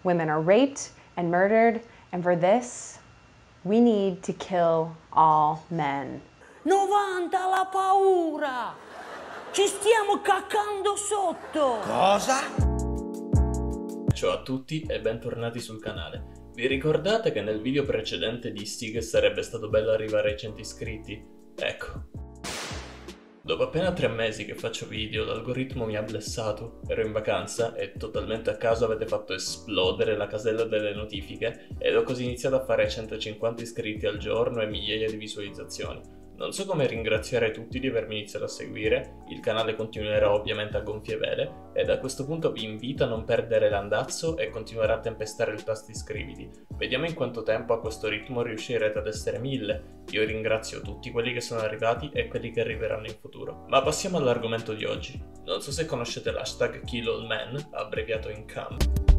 Women are raped and murdered, and for this, we need to kill all men. 90 la paura! Ci stiamo caccando sotto! Cosa? Ciao a tutti e bentornati sul canale. Vi ricordate che nel video precedente dissi che sarebbe stato bello arrivare ai 100 iscritti? Ecco. Dopo appena 3 mesi che faccio video, l'algoritmo mi ha blessato, ero in vacanza e totalmente a caso avete fatto esplodere la casella delle notifiche ed ho così iniziato a fare 150 iscritti al giorno e migliaia di visualizzazioni. Non so come ringraziare tutti di avermi iniziato a seguire, il canale continuerà ovviamente a gonfie vele e da questo punto vi invito a non perdere l'andazzo e continuare a tempestare il tasto iscriviti. Vediamo in quanto tempo a questo ritmo riuscirete ad essere 1000. Io ringrazio tutti quelli che sono arrivati e quelli che arriveranno in futuro. Ma passiamo all'argomento di oggi. Non so se conoscete l'hashtag KillAllMen, abbreviato in KAM.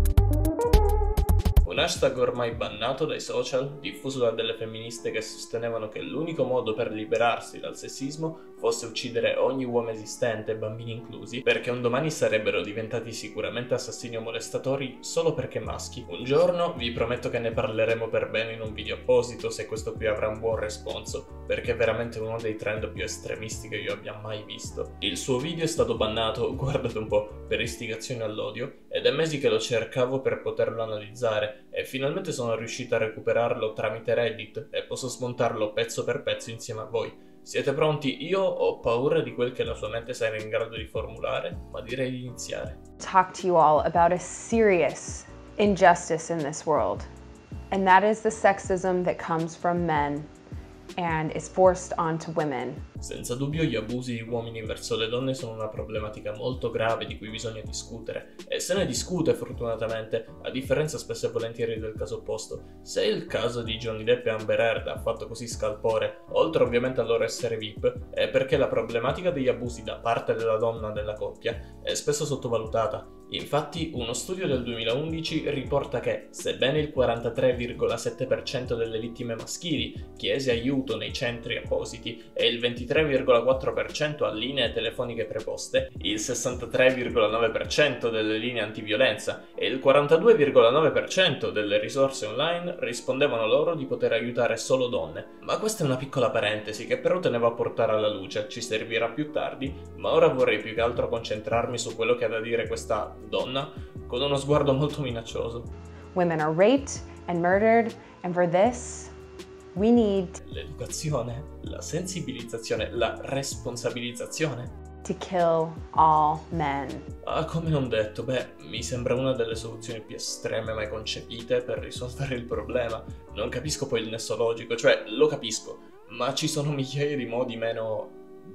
Un hashtag ormai bannato dai social, diffuso da delle femministe che sostenevano che l'unico modo per liberarsi dal sessismo fosse uccidere ogni uomo esistente, bambini inclusi, perché un domani sarebbero diventati sicuramente assassini o molestatori solo perché maschi. Un giorno vi prometto che ne parleremo per bene in un video apposito se questo qui avrà un buon responso, perché è veramente uno dei trend più estremisti che io abbia mai visto. Il suo video è stato bannato, guardate un po', per istigazione all'odio, ed è mesi che lo cercavo per poterlo analizzare, e finalmente sono riuscito a recuperarlo tramite Reddit e posso smontarlo pezzo per pezzo insieme a voi. Siete pronti? Io ho paura di quel che la sua mente sarà in grado di formulare, ma direi di iniziare. Talk to you all about a serious injustice in this world, and that is the sexism that comes from men and is forced onto women. Senza dubbio gli abusi di uomini verso le donne sono una problematica molto grave di cui bisogna discutere, e se ne discute fortunatamente, a differenza spesso e volentieri del caso opposto. Se il caso di Johnny Depp e Amber Heard ha fatto così scalpore, oltre ovviamente a loro essere VIP, è perché la problematica degli abusi da parte della donna della coppia è spesso sottovalutata. Infatti uno studio del 2011 riporta che, sebbene il 43,7% delle vittime maschili chiese aiuto nei centri appositi e il 23,4% a linee telefoniche preposte, il 63,9% delle linee antiviolenza e il 42,9% delle risorse online rispondevano loro di poter aiutare solo donne. Ma questa è una piccola parentesi che però tenevo a portare alla luce, ci servirà più tardi, ma ora vorrei più che altro concentrarmi su quello che ha da dire questa donna con uno sguardo molto minaccioso. Women are raped and murdered, and for this, we need L'educazione, la sensibilizzazione, la responsabilizzazione. to kill all men. Ah, come non detto, mi sembra una delle soluzioni più estreme mai concepite per risolvere il problema. Non capisco poi il nesso logico, cioè lo capisco, ma ci sono migliaia di modi meno...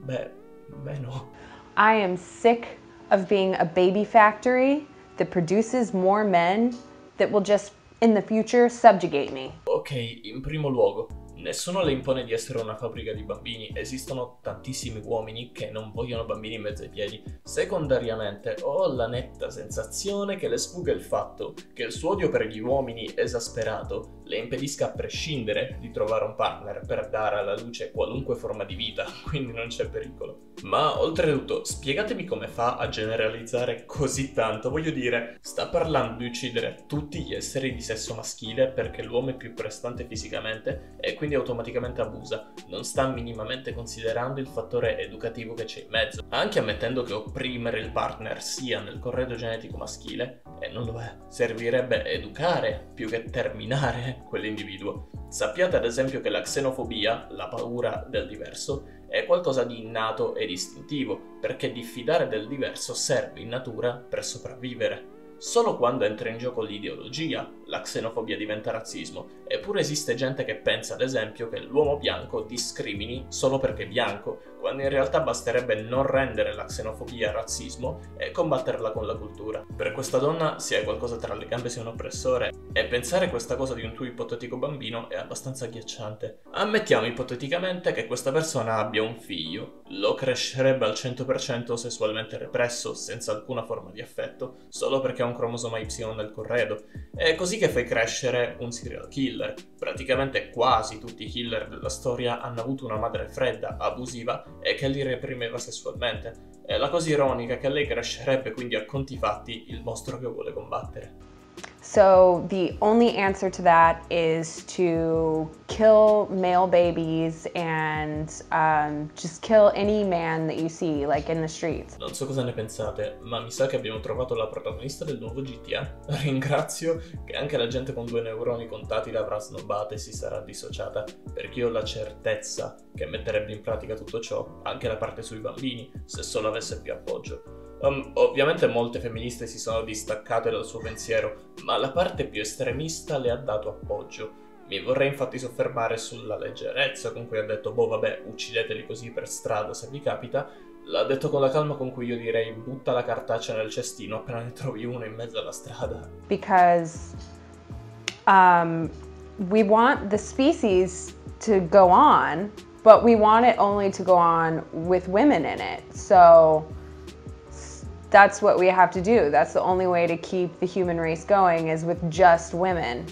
meno... I am sick of being a baby factory that produces more men that will just, in the future, subjugate me. Ok, in primo luogo, nessuno le impone di essere una fabbrica di bambini, esistono tantissimi uomini che non vogliono bambini in mezzo ai piedi. Secondariamente, ho la netta sensazione che le sfugga il fatto che il suo odio per gli uomini esasperato le impedisca a prescindere di trovare un partner per dare alla luce qualunque forma di vita, quindi non c'è pericolo. Ma oltretutto, spiegatemi come fa a generalizzare così tanto, voglio dire, sta parlando di uccidere tutti gli esseri di sesso maschile perché l'uomo è più prestante fisicamente e quindi automaticamente abusa, non sta minimamente considerando il fattore educativo che c'è in mezzo, anche ammettendo che opprimere il partner sia nel corredo genetico maschile, e non lo è, servirebbe educare più che terminare quell'individuo. Sappiate ad esempio che la xenofobia, la paura del diverso, è qualcosa di innato ed istintivo, perché diffidare del diverso serve in natura per sopravvivere. Solo quando entra in gioco l'ideologia, la xenofobia diventa razzismo, eppure esiste gente che pensa ad esempio che l'uomo bianco discrimini solo perché è bianco, quando in realtà basterebbe non rendere la xenofobia razzismo e combatterla con la cultura. Per questa donna, se hai qualcosa tra le gambe sei un oppressore, e pensare questa cosa di un tuo ipotetico bambino è abbastanza agghiacciante. Ammettiamo ipoteticamente che questa persona abbia un figlio, lo crescerebbe al 100% sessualmente represso, senza alcuna forma di affetto, solo perché ha un cromosoma Y nel corredo. È così che fai crescere un serial killer. Praticamente quasi tutti i killer della storia hanno avuto una madre fredda, abusiva e che li reprimeva sessualmente. La cosa ironica è che lei crescerebbe quindi a conti fatti il mostro che vuole combattere. So the only answer to that is to kill male babies and just kill any man that you see, like in the streets. Non so cosa ne pensate, ma mi sa che abbiamo trovato la protagonista del nuovo GTA. Ringrazio che anche la gente con 2 neuroni contati l'avrà snobbata e si sarà dissociata, perché io ho la certezza che metterebbe in pratica tutto ciò, anche la parte sui bambini, se solo avesse più appoggio. Ovviamente molte femministe si sono distaccate dal suo pensiero, ma la parte più estremista le ha dato appoggio. Mi vorrei infatti soffermare sulla leggerezza con cui ha detto boh vabbè, uccideteli così per strada se vi capita. L'ha detto con la calma con cui io direi butta la cartaccia nel cestino appena ne trovi uno in mezzo alla strada. Because we want the species to go on, but we want it only to go on with women in it. So that's what we have to do. That's the only way to keep the human race going is with just women.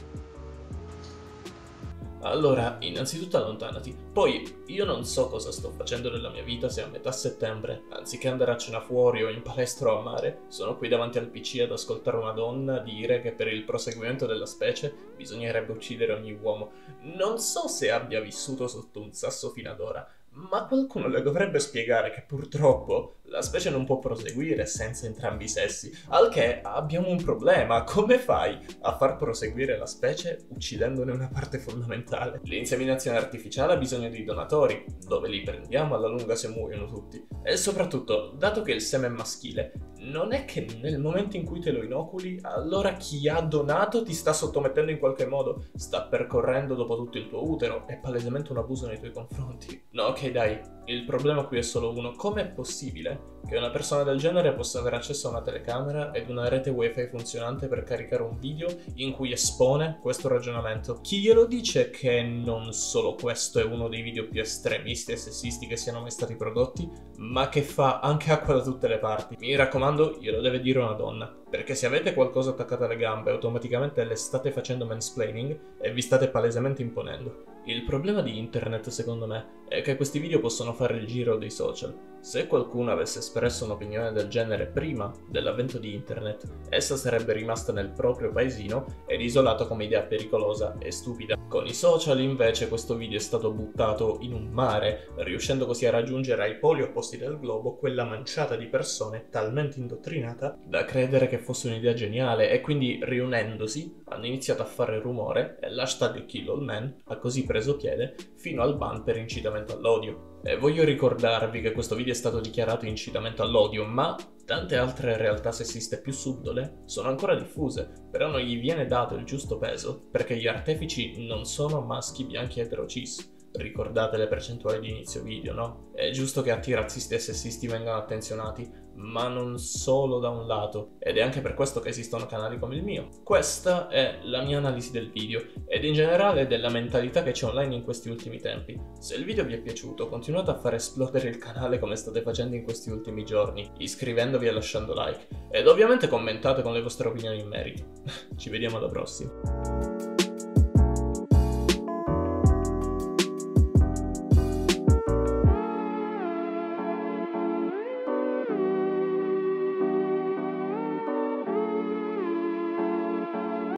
Allora, innanzitutto allontanati. Poi, io non so cosa sto facendo nella mia vita se a metà settembre, anziché andare a cena fuori o in palestra o a mare, sono qui davanti al PC ad ascoltare una donna dire che per il proseguimento della specie bisognerebbe uccidere ogni uomo. Non so se abbia vissuto sotto un sasso fino ad ora, ma qualcuno le dovrebbe spiegare che purtroppo la specie non può proseguire senza entrambi i sessi, al che abbiamo un problema. Come fai a far proseguire la specie uccidendone una parte fondamentale? L'inseminazione artificiale ha bisogno di donatori, dove li prendiamo alla lunga se muoiono tutti? E soprattutto, dato che il seme è maschile, non è che nel momento in cui te lo inoculi, allora chi ha donato ti sta sottomettendo in qualche modo, sta percorrendo dopo tutto il tuo utero, è palesemente un abuso nei tuoi confronti. No, ok dai, il problema qui è solo uno: com'è possibile che una persona del genere possa avere accesso a una telecamera ed una rete wifi funzionante per caricare un video in cui espone questo ragionamento? Chi glielo dice che non solo questo è uno dei video più estremisti e sessisti che siano mai stati prodotti, ma che fa anche acqua da tutte le parti? Mi raccomando, glielo deve dire una donna, perché se avete qualcosa attaccato alle gambe automaticamente le state facendo mansplaining e vi state palesemente imponendo. Il problema di internet, secondo me, è che questi video possono fare il giro dei social. Se qualcuno avesse espresso un'opinione del genere prima dell'avvento di internet, essa sarebbe rimasta nel proprio paesino ed isolata come idea pericolosa e stupida. Con i social, invece, questo video è stato buttato in un mare, riuscendo così a raggiungere ai poli opposti del globo quella manciata di persone talmente indottrinata da credere che fosse un'idea geniale, e quindi riunendosi hanno iniziato a fare rumore e l'hashtag #KillAllMen ha così preso piede fino al ban per incitamento all'odio. E voglio ricordarvi che questo video è stato dichiarato incitamento all'odio, ma tante altre realtà sessiste più subdole sono ancora diffuse, però non gli viene dato il giusto peso perché gli artefici non sono maschi bianchi etero-cis. Ricordate le percentuali di inizio video, no? È giusto che atti razzisti e sessisti vengano attenzionati, ma non solo da un lato, ed è anche per questo che esistono canali come il mio. Questa è la mia analisi del video, ed in generale della mentalità che c'è online in questi ultimi tempi. Se il video vi è piaciuto, continuate a far esplodere il canale come state facendo in questi ultimi giorni, iscrivendovi e lasciando like, ed ovviamente commentate con le vostre opinioni in merito. Ci vediamo alla prossima.